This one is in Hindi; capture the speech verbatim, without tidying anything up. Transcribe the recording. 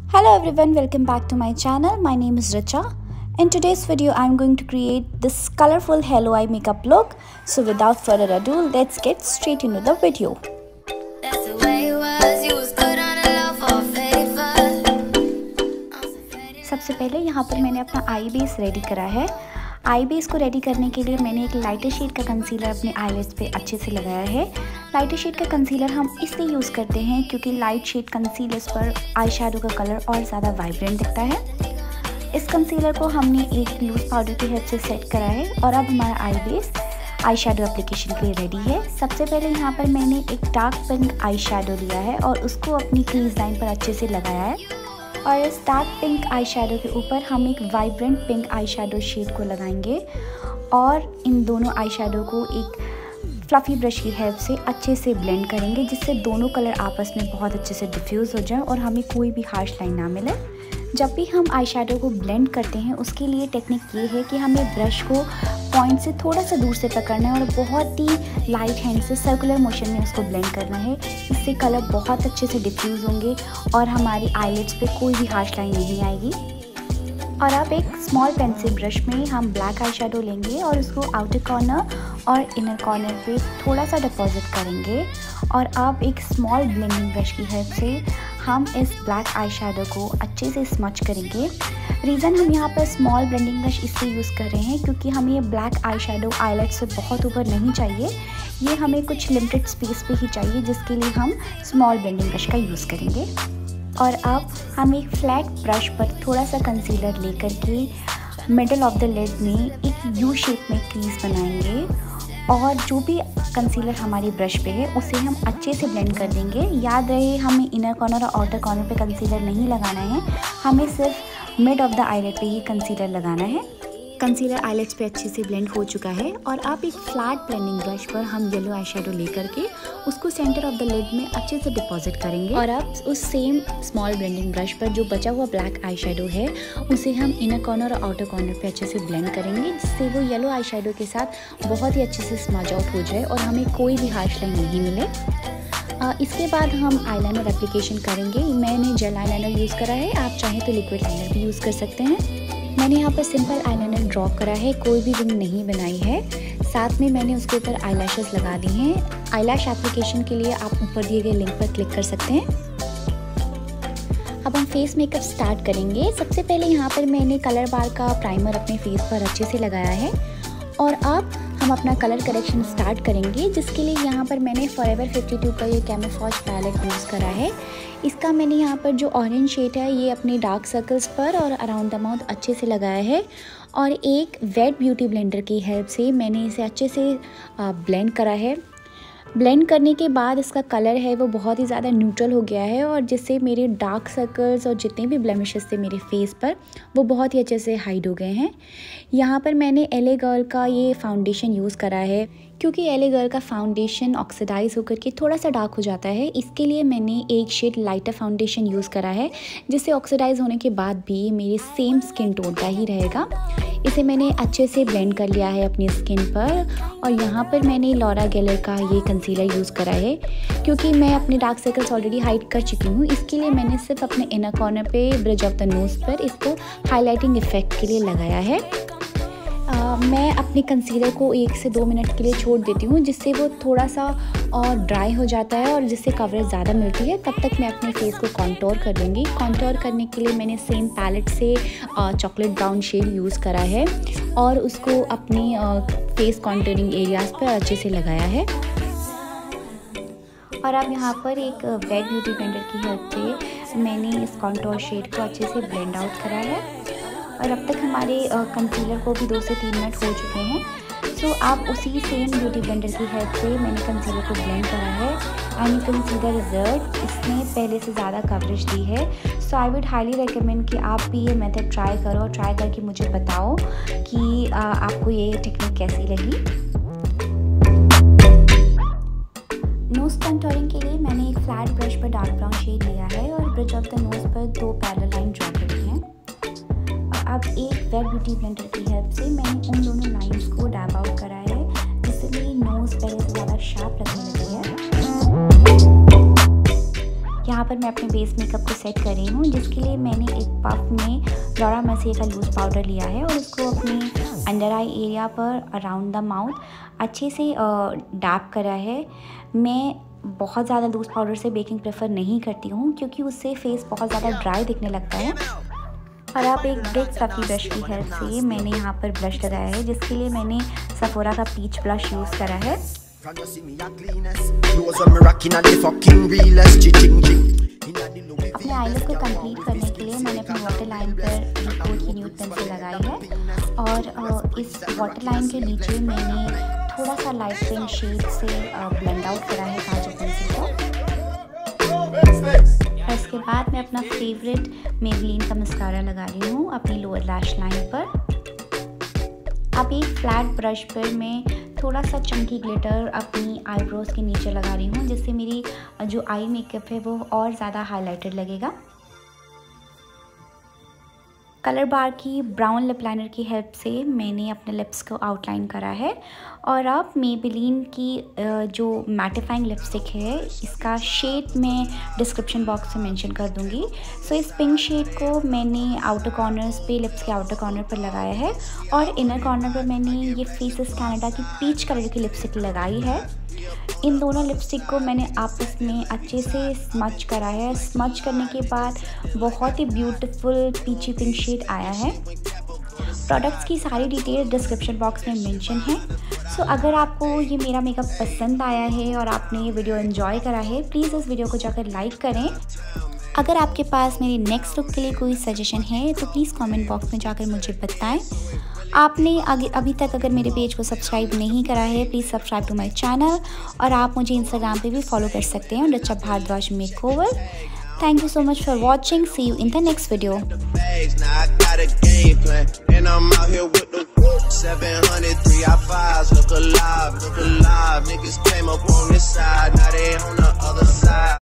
Hello everyone, welcome back to my channel. My name is Richa. In today's video, I'm going to create this colorful Hello Eye makeup look. So without further ado, let's get straight into the video. सबसे पहले यहाँ पर मैंने अपना आई बेस रेडी करा है। आई बेस को रेडी करने के लिए मैंने एक लाइटर शेड का कंसीलर अपने आईलिड्स पे अच्छे से लगाया है। लाइटर शेड का कंसीलर हम इसलिए यूज़ करते हैं क्योंकि लाइट शेड कंसीलर्स पर आई शैडो का कलर और ज़्यादा वाइब्रेंट दिखता है। इस कंसीलर को हमने एक लूज पाउडर की हेल्प से सेट करा है और अब हमारा eye base eye shadow application के लिए रेडी है। सबसे पहले यहाँ पर मैंने एक डार्क पिंक आई शैडो लिया है और उसको अपनी क्रीज लाइन पर अच्छे से लगाया है। और इस डार्क पिंक आई शैडो के ऊपर हम एक vibrant pink eye shadow shade को लगाएंगे और इन दोनों आई शैडो को एक फ्लफ़ी ब्रश की हेल्प से अच्छे से ब्लेंड करेंगे, जिससे दोनों कलर आपस में बहुत अच्छे से डिफ्यूज़ हो जाए और हमें कोई भी हार्श लाइन ना मिले। जब भी हम आई शैडो को ब्लेंड करते हैं उसके लिए टेक्निक ये है कि हमें ब्रश को पॉइंट से थोड़ा सा दूर से पकड़ना है और बहुत ही लाइट हैंड से सर्कुलर मोशन में उसको ब्लेंड करना है। इससे कलर बहुत अच्छे से डिफ्यूज़ होंगे और हमारी आईलिड्स पे कोई भी हार्श लाइन नहीं आएगी। और अब एक स्मॉल पेंसिल ब्रश में हम ब्लैक आई शैडो लेंगे और उसको आउटर कॉर्नर और इनर कॉर्नर पे थोड़ा सा डिपॉजिट करेंगे। और अब एक स्मॉल ब्लेंडिंग ब्रश की हेल्प से हम इस ब्लैक आई शैडो को अच्छे से स्मच करेंगे। रीज़न हम यहाँ पर स्मॉल ब्लेंडिंग ब्रश इसलिए यूज़ कर रहे हैं क्योंकि हमें ये ब्लैक आई शैडो आईलाइट से बहुत ऊपर नहीं चाहिए, ये हमें कुछ लिमिटेड स्पेस पे ही चाहिए, जिसके लिए हम स्मॉल ब्लेंडिंग ब्रश का यूज़ करेंगे। और अब हम एक फ्लैट ब्रश पर थोड़ा सा कंसीलर लेकर के मिडल ऑफ द लिड में एक यू शेप में क्रीज बनाएंगे और जो भी कंसीलर हमारी ब्रश पे है उसे हम अच्छे से ब्लेंड कर देंगे। याद रहे, हमें इनर कॉर्नर और आउटर कॉर्नर पे कंसीलर नहीं लगाना है, हमें सिर्फ मिड ऑफ द आईलिड पे ही कंसीलर लगाना है। कंसीलर आईलिड्स पे अच्छे से ब्लेंड हो चुका है और अब एक फ्लैट ब्लेंडिंग ब्रश पर हम येलो आई शैडो लेकर के उसको सेंटर ऑफ द लिड में अच्छे से डिपॉजिट करेंगे। और अब उस सेम स्मॉल ब्लेंडिंग ब्रश पर जो बचा हुआ ब्लैक आई शैडो है उसे हम इनर कॉर्नर और आउटर कॉर्नर पे अच्छे से ब्लेंड करेंगे, जिससे वो येलो आई शैडो के साथ बहुत ही अच्छे से स्मज आउट हो जाए और हमें कोई भी हार्श लाइन नहीं मिले। आ, इसके बाद हम आईलाइनर एप्लीकेशन करेंगे। मैंने जेल आईलाइनर यूज़ करा है, आप चाहें तो लिक्विड लाइनर भी यूज़ कर सकते हैं। मैंने यहाँ पर सिंपल आईलाइनर ड्रॉ करा है, कोई भी रिंग नहीं बनाई है। साथ में मैंने उसके ऊपर आईलैशेस लगा दी हैं। आईलैश एप्लीकेशन के लिए आप ऊपर दिए गए लिंक पर क्लिक कर सकते हैं। अब हम फेस मेकअप स्टार्ट करेंगे। सबसे पहले यहाँ पर मैंने कलर बार का प्राइमर अपने फेस पर अच्छे से लगाया है और अब हम अपना कलर करेक्शन स्टार्ट करेंगे, जिसके लिए यहाँ पर मैंने फॉरएवर फिफ्टी टू का ये कैमोफ्लेज पैलेट यूज़ करा है। इसका मैंने यहाँ पर जो ऑरेंज शेड है ये अपने डार्क सर्कल्स पर और अराउंड द माउथ अच्छे से लगाया है और एक वेट ब्यूटी ब्लेंडर की हेल्प से मैंने इसे अच्छे से ब्लेंड करा है। ब्लेंड करने के बाद इसका कलर है वो बहुत ही ज़्यादा न्यूट्रल हो गया है और जिससे मेरे डार्क सर्कल्स और जितने भी ब्लेमिशेस थे मेरे फेस पर वो बहुत ही अच्छे से हाइड हो गए हैं। यहाँ पर मैंने एल ए गर्ल का ये फाउंडेशन यूज़ करा है क्योंकि एल ए गर्ल का फाउंडेशन ऑक्सीडाइज होकर के थोड़ा सा डार्क हो जाता है। इसके लिए मैंने एक शेड लाइटर फाउंडेशन यूज़ करा है, जिससे ऑक्सीडाइज होने के बाद भी मेरे सेम स्किन टोन का ही रहेगा। इसे मैंने अच्छे से ब्लेंड कर लिया है अपनी स्किन पर और यहाँ पर मैंने लॉरा गेलर का ये कंसीलर यूज़ करा है क्योंकि मैं अपने डार्क सर्कल्स ऑलरेडी हाइड कर चुकी हूँ। इसके लिए मैंने सिर्फ अपने इनर कॉर्नर पे ब्रिज ऑफ द नोज़ पर इसको हाईलाइटिंग इफेक्ट के लिए लगाया है। आ, मैं अपने कंसीलर को एक से दो मिनट के लिए छोड़ देती हूँ, जिससे वो थोड़ा सा और ड्राई हो जाता है और जिससे कवरेज ज़्यादा मिलती है। तब तक मैं अपने फेस को कॉन्टोर कर लूँगी। कॉन्टोर करने के लिए मैंने सेम पैलेट से चॉकलेट ब्राउन शेड यूज़ करा है और उसको अपनी आ, फेस कॉन्टोरिंग एरियाज़ पर अच्छे से लगाया है। और अब यहाँ पर एक वेट ब्यूटी ब्लेंडर की हेल्प से मैंने इस कॉन्टोर शेड को अच्छे से ब्लेंड आउट करा है और अब तक हमारे कंसीलर को भी दो से तीन मिनट हो चुके हैं। सो आप उसी सेम ब्यूटी ब्लेंडर की हेल्प से मैंने कंसीलर को ब्लेंड करा है and you can see the result. इसने पहले से ज़्यादा कवरेज दी है। So I would highly recommend कि आप भी ये मेथड ट्राई करो और ट्राई करके मुझे बताओ कि आ, आपको ये टेक्निक कैसी लगी। नोज़ कंटूरिंग के लिए मैंने एक फ्लैट ब्रश पर डार्क ब्राउन शेड लिया है और ब्रिज ऑफ द नोज़ पर दो पैरेलल लाइन ड्रॉ करी हैं। अब एक वेट ब्यूटी ब्लेंडर की हेल्प से मैंने उन दोनों लाइंस को डैब आउट करा है, जिससे मेरी नोज़ पहले से ज़्यादा शार्प लगने लगी है। यहाँ पर मैं अपने फेस मेकअप को सेट कर रही हूँ, जिसके लिए मैंने एक पफ में लॉरा मर्सियर का लूज़ पाउडर लिया है और उसको अपने अंडर आई एरिया पर अराउंड द माउथ अच्छे से डैप करा है। मैं बहुत ज़्यादा लूज़ पाउडर से बेकिंग प्रेफर नहीं करती हूँ क्योंकि उससे फेस बहुत ज़्यादा ड्राई दिखने लगता है। और अब एक बिग फ्लफी ब्रश की हेल्प से मैंने यहाँ पर ब्लश लगाया है, जिसके लिए मैंने सफोरा का पीच ब्लश यूज़ करा है। अपने आईलैश को कंप्लीट करने के लिए मैंने अपनी वाटर लाइन पर लिक्विड की न्यूड पेंसिल लगाई है और इस वाटर लाइन के नीचे मैंने थोड़ा सा लाइट पिंक शेड से ब्लेंड आउट करा है काजल पेंसिल को। और इसके बाद मैं अपना फेवरेट मेबेलिन का मस्कारा लगा रही हूँ अपनी लोअर लैश लाइन पर। अब एक फ्लैट ब्रश पर मैं थोड़ा सा चंकी ग्लिटर अपनी आईब्रोज के नीचे लगा रही हूँ, जिससे मेरी जो आई मेकअप है वो और ज़्यादा हाइलाइटेड लगेगा। कलर बार की ब्राउन लिप लाइनर की हेल्प से मैंने अपने लिप्स को आउटलाइन करा है। और अब मेबेलिन की जो मैटिफाइंग लिपस्टिक है, इसका शेड मैं डिस्क्रिप्शन बॉक्स में मेंशन कर दूंगी। सो इस पिंक शेड को मैंने आउटर कॉर्नर्स पे, लिप्स के आउटर कॉर्नर पर लगाया है और इनर कॉर्नर पर मैंने ये फेसेस कनाडा की पीच कलर की लिपस्टिक लगाई है। इन दोनों लिपस्टिक को मैंने आपस में अच्छे से स्मच करा है। स्मच करने के बाद बहुत ही ब्यूटीफुल पीची पिंक शेड आया है। प्रोडक्ट्स की सारी डिटेल डिस्क्रिप्शन बॉक्स में मेंशन है। सो so, अगर आपको ये मेरा मेकअप पसंद आया है और आपने ये वीडियो एंजॉय करा है, प्लीज़ इस वीडियो को जाकर लाइक करें। अगर आपके पास मेरी नेक्स्ट लुक के लिए कोई सजेशन है तो प्लीज़ कमेंट बॉक्स में जाकर मुझे बताएं। आपने आगे अभी तक अगर मेरे पेज को सब्सक्राइब नहीं करा है, please subscribe to my channel. और आप मुझे इंस्टाग्राम पे भी फॉलो कर सकते हैं Racha Bhardwaj makeover. Thank you so much for watching. See you in the next video. seven hundred three I fives look alive, look alive. Niggas came up on this side, now they on the other side.